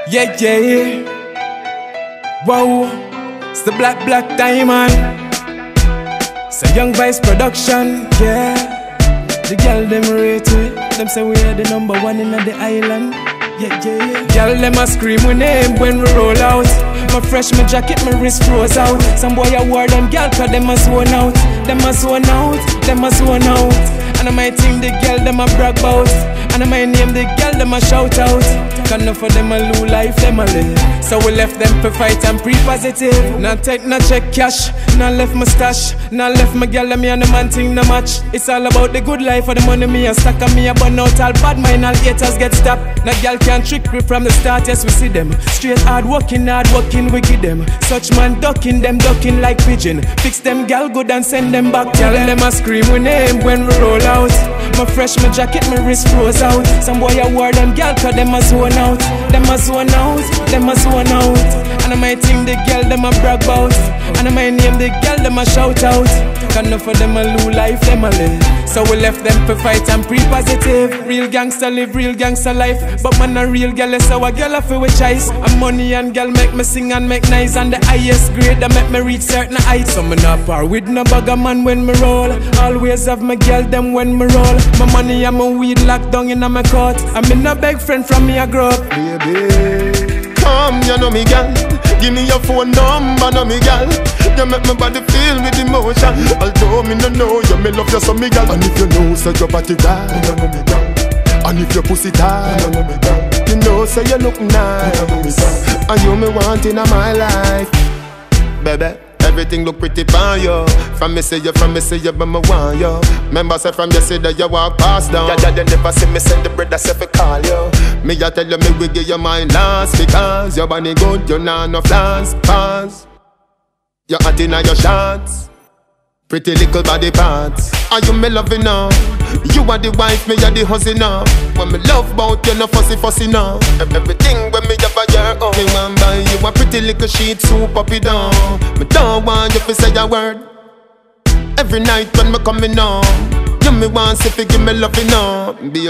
Yeah, yeah, yeah. Wow, it's the Black Diamond. It's a Young Vice production, yeah. The girl them rate it. Them say we are the #1 in the island. Yeah, yeah, yeah. Girl them a scream we name when we roll out. My fresh, my jacket, my wrist froze out. Some boy a war them girl cause them a zone out. Them a zone out, them a zone out. And I might think the girl them a brag bout. And I might name the girl them a shout out. Cause enough of them a lose life, them a live. So we left them for fight and pre-positive. Not take no check cash, not left my stash. Not left my girl and me and the man thing no match. It's all about the good life for the money me a stack. And me a burn out all bad mind, all haters get stopped. No girl can trick me from the start, yes we see them. Straight hard working, we give them. Such man ducking them, ducking like pigeon. Fix them gal good and send them back to them. Them a scream we name when we roll out. My fresh, my jacket, my wrist froze out. Some boy a war them gal cause them a zone out. Them a zone out, them a zone out. And I might think the girl them a brag bout. And I might name the girl them a shout out. Cause enough of them a lose life, them a live. So we left them for fight and pre-positive. Real gangster live real gangster life. But man a real girl is so a girl a feel with choice. And money and girl make me sing and make nice. And the highest grade that make me reach certain heights. So me not par with no bugger man when me roll. Always have my girl them when me roll. My money and my weed locked down in my court. I'm in a big friend from me a grow up. Baby, come, you know me girl. Give me your phone number, know me girl. You make my body feel with emotion. Although me no know you, me love you so me girl. And if you know so your body right, you know me girl. And if your pussy tight, you know me girl. You know so you look nice, you know me girl. And you me want in my life, baby. Everything look pretty fine, yo. From me say you, but me want yo. Remember say from yesterday you walk past down. Yeah, you never see me send the bread I say fi call yo. Me a tell you me we give you mine last. Because your body good, you nah no flaws. Pause. You're hot inna your shots. Pretty little body parts. Are you me loving now? You are the wife, me are the husband now. When me love bout you, no fussy now. Everything when me have a your own. Me want buy you a pretty little sheet, so pop it down. Me don't want you to say a word. Every night when me coming home, you me want to give me loving now.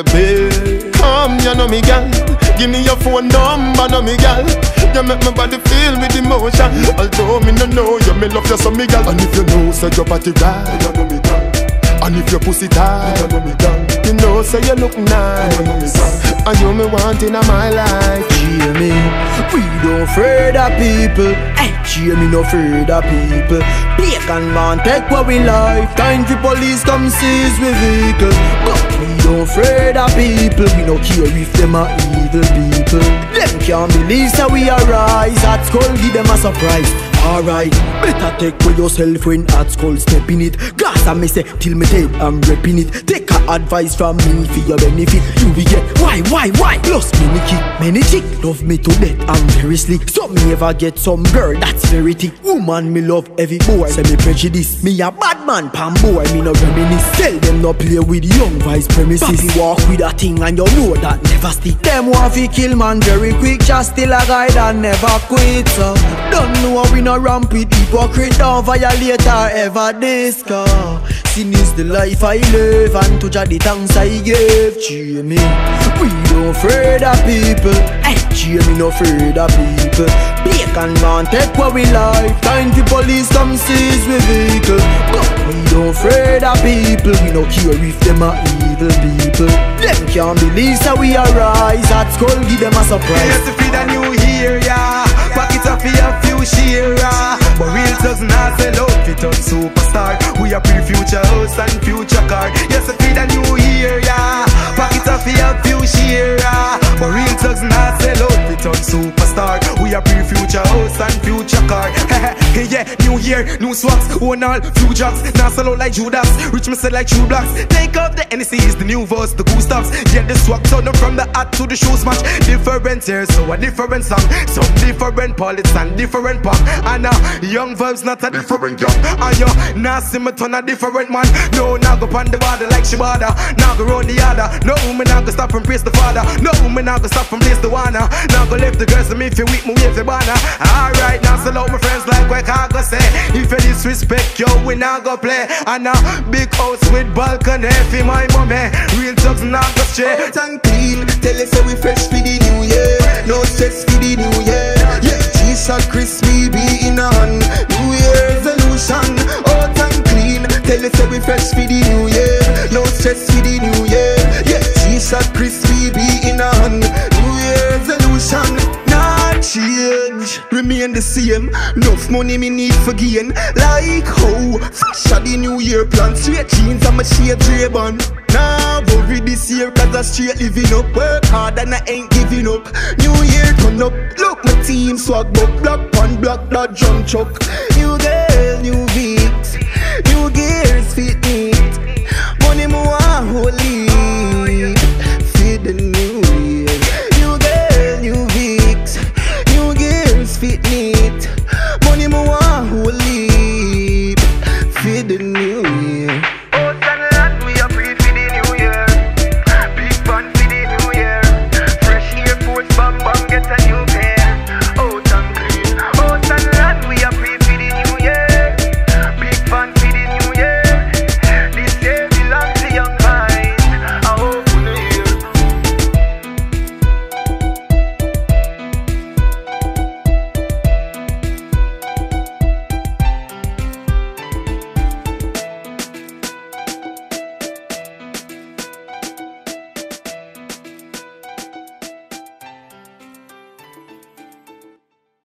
Baby, come, you know me girl. Give me your phone number, know me girl. You make my body feel with emotion. Although me no know you, me love you so me girl. And if you know so your body right, you know me girl. And if your pussy tight, you know me girl. You know so you look nice, you know me girl. And you me want in my life. Hear me, we don't afraid of people. Hear me no afraid of people. Bacon man take what we like. Time for police come seize we vehicle. But we don't afraid of people. We no care if them are evil people. Them can't believe that we arise. At school give them a surprise. Alright, better take for yourself when at school step in it. Glass and me say till me dead I'm repping it. Take a advice from me for your benefit. You will get why? Plus many chick love me to death, I'm very slick. So me ever get some girl that's very thick. Woman me love every boy, say me prejudice. Me a bad man, pan boy, me no reminisce. Tell them no play with Young Vice premises. Papi walk with a thing and you know that never stick. Them want fi kill man very quick, just still a guy that never quit. So don't know how we no ramp with hypocrite. Don't violate or ever discuss. Sin is the life I live, and to Jah the thanks I give. Cheer me, we don't afraid of people. Cheer me no afraid of people. Bacon man take what we like. Time for police come seize we vehicle. But we don't afraid of people. We no care if them are evil people. Them can't believe that we arise. At school give them a surprise. Yes, to feed a new year, yeah. Pack it up for a few share, but real does not sell out. Fit on superstar. We are pre-future house and future car. Yes, to feed a new year, yeah. Pack it up for a few share, but real does not sell out. Fit on superstar. We are pre-future house and future car. Yeah, new year, new swags, own all, few jobs. Now sell out like Judas, rich me sell like True Blocks. Take up the NEC is the new verse, the cool stuffs. Yeah, the swag turn up from the hat to the shoes match. Different here, so a different song. Some different politics and different pop. And Young Vibes not a different job. And you now see me turn a different man. No, now go on the border like Shibada. Now go round the other. No, me now go stop from praise the father. No, me now go stop from place the wanna. Now go left the girls and me if you weak, me wave the banner. Alright, now sell out my friends like what I go say. If you disrespect, yo, we now go play. And now big house with balcony for my mommy. Real thugs now go stray. Out and clean, tell us how we fresh for the new year. No stress for the T-shirt crispy, be in a hand. New Year resolution, out and clean. Tell you say we fresh for the new year. No stress for the new year. Yeah, T-shirt crispy, be in a hand. New Year resolution, not change. Remain the same. Enough money me need for gain. Like how fresh a the new year plan. Straight jeans and my shade Ray-Ban. Nah, worry this year cause I straight living up. Work hard and I ain't giving up. New year turn up. Look my team swag book. Block on block that drum chuck. New girl, new beat. New gears fit neat. Money more holy.